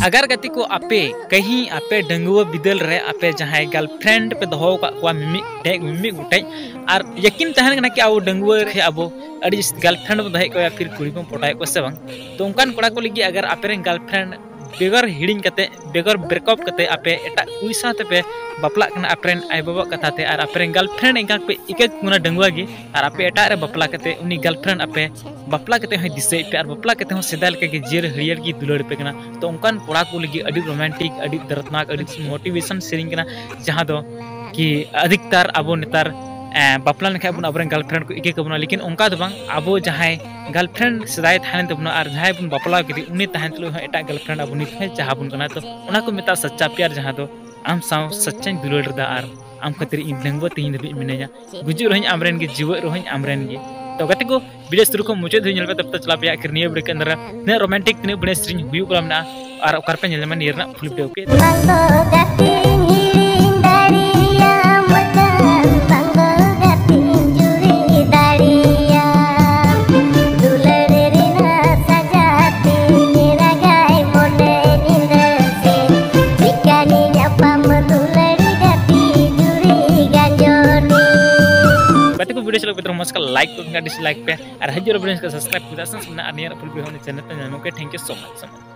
अगर गति को आपे कहीं आपे डंगुआ बिदल रे आपे जहाँ गर्लफ्रेंड पे दहो का मिमी गुटे और यकीन तहन कि अब डंगुआ रे अब अड़ी गर्लफ्रेंड बो दहे को फिर कुड़ी को पटाए को से बांग तो उनकान कोड़ा को लगी अगर आपे गर्लफ्रेंड बेगर हिड़िंग कते बेगर ब्रेकअप कते आपे एटा कुई साथे पे बापला कना आपरेन आई बाबा कथाते और आपरेन गर्लफ्रेंड इंका पे इके कुना डंगुआ गी और आपे एटा रे बापला कते उनी गर्लफ्रेंड आपे बापला कते हय दिसे पे और बापला कते हो सेदाल के जेर हरियर की दुलड़ पे कना तो उनकान कोड़ा को लगी अड़ी रोमांटिक अड़ी दर्दनाक अड़ी मोटिवेशन सेरिंग कना जहां दो कि अधिकतर अब नेतार बापला लेखा बन अब गर्लफ्रेंड को इके कबना लेकिन उनका दो बांग अब जहां गर्लफ्रेंड सदाय थाने तबना और जहां बन बापला के उनी तहन तुलो एटा गर्लफ्रेंड अब नित है जहां बन कना तो उना को मेता सच्चा प्यार जहां दो आम साव सच्चा दुलड़ दा और आम खातिर इन डंगवा तीन दबी मिनेया गुजु रहिन आमरेन के जीव रहिन आमरेन के तो गति को वीडियो शुरू को मुझे धुई तब तक चला पे निया वीडियो के अंदर ने रोमांटिक ने बड़े स्ट्रिंग हुई कलमना और ओकर पे नेलमा निरना फुल वीडियो के वीडियो चलो मस्त लाइक को डिसलाइक पे और हजर वीडियो का सब्सक्राइब कर फुल वीडियो चैनल पे थैंक यू सो मच।